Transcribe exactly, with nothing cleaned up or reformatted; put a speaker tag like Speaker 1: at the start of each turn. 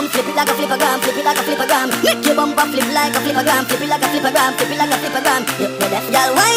Speaker 1: gram, flip it like a flippergram, flip it like a flippergram. Make your bumper flip like a flippergram, flip it like a flippergram, flip it like a flippergram. You, you deaf, girl, why?